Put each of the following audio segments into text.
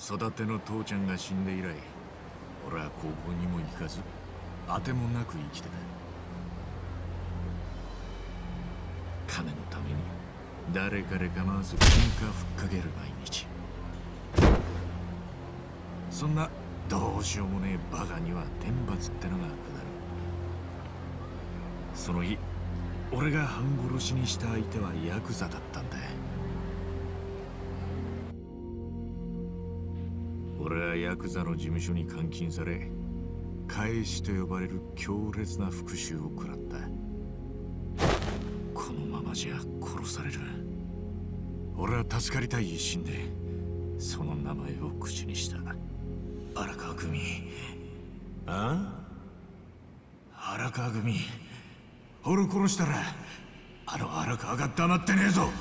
育ての父ちゃんが死んで以来、俺は高校にも行かず当てもなく生きてた。金のために誰彼構わず喧嘩ふっかける毎日。そんなどうしようもねえバカには天罰ってのが下る。その日俺が半殺しにした相手はヤクザだったんだ。俺はヤクザの事務所に監禁され、返しと呼ばれる強烈な復讐を食らった。このままじゃ殺される。俺は助かりたい一心でその名前を口にした。荒川組。あ？荒川組。俺を殺したらあの荒川が黙ってねえぞ。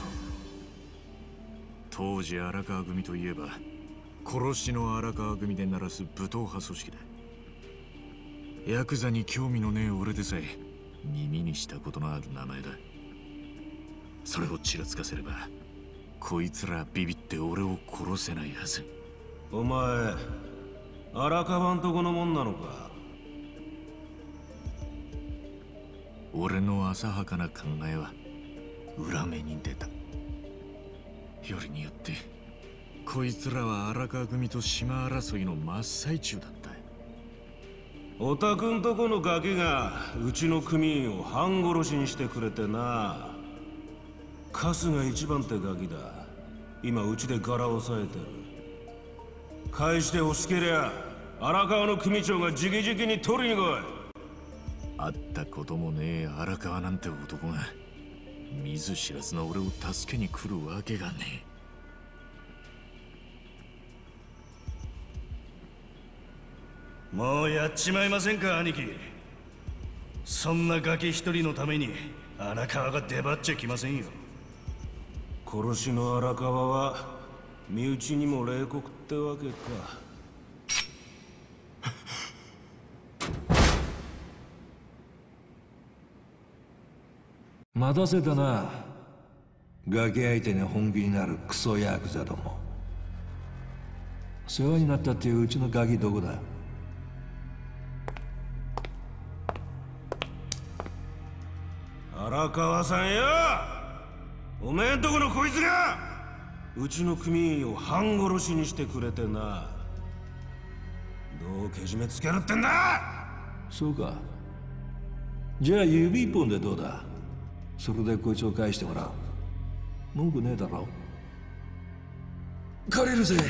当時荒川組といえば殺しの荒川組で鳴らす武闘派組織だ。ヤクザに興味のねえ俺でさえ耳にしたことのある名前だ。それをちらつかせればこいつらビビって俺を殺せないはず。 お前荒川んとこのもんなのか？ 俺の浅はかな考えは裏目に出た。よりによってこいつらは荒川組と島争いの真っ最中だった。 おたくんとこのガキがうちの組員を半殺しにしてくれてな。春日一番ってガキだ。今うちで柄を押さえてる。返して欲しけりゃ荒川の組長が直々に取りに来い。 会ったこともねえ荒川なんて男が見ず知らずの俺を助けに来るわけがねえ。もうやっちまいませんか兄貴。そんなガキ一人のために荒川が出張っちゃきませんよ。 殺しの荒川は身内にも冷酷ってわけか。 待たせたな。ガキ相手に本気になるクソヤクザども。世話になったっていううちのガキどこだ？ 荒川さんよ、おめえんとこのこいつがうちの組員を半殺しにしてくれてな。どうけじめつけるってんだ。 そうか。じゃあ指一本でどうだ？それでこいつを返してもらう。文句ねえだろ？借りるぜ。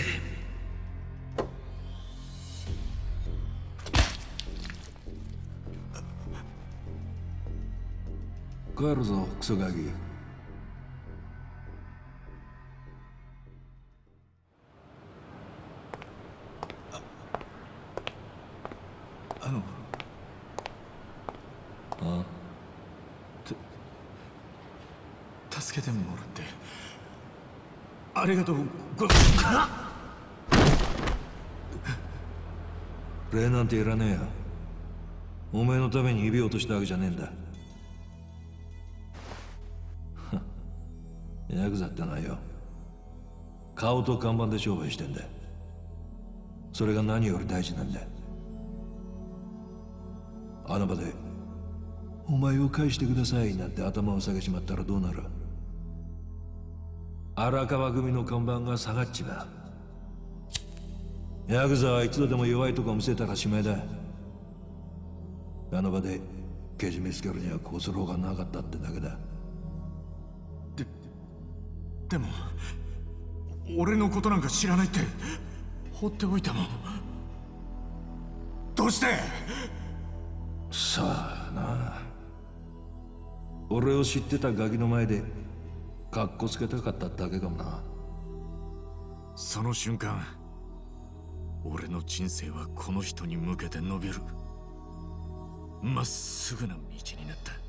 帰るぞクソガキ。 助けてもらってありがとう。 礼なんていらねえよ。お前のために指を落としたわけじゃねえんだ。ヤクザってのはよ、顔と看板で商売してんだ。それが何より大事なんだ。あの場でお前を返してくださいなんて頭を下げちまったらどうなる？荒川組の看板が下がっちまう。ヤクザは一度でも弱いとこ見せたらしまいだ。あの場でけじめつけるにはこうするほうがなかったってだけだ。 でも俺のことなんか知らないって放っておいたもん。どうして？ さあな。俺を知ってたガキの前でカッコつけたかっただけかもな。 その瞬間俺の人生はこの人に向けて伸びるまっすぐな道になった。